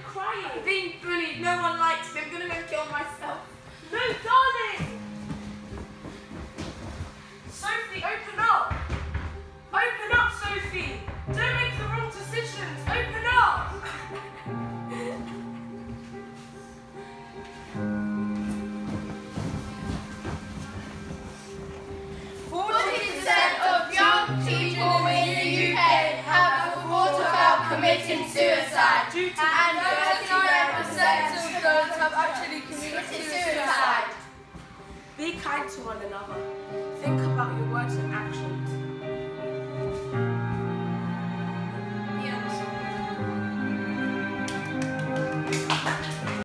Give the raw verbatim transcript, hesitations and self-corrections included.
crying. I'm being bullied. No one likes me. I'm gonna go kill myself. No, darling. Sophie, open up. Open up, Sophie. Don't make the wrong decisions. Open up. forty percent of young people in the U K have thought about committing suicide, and thirty-nine percent of those have actually committed suicide. Be kind to one another. Think about your words and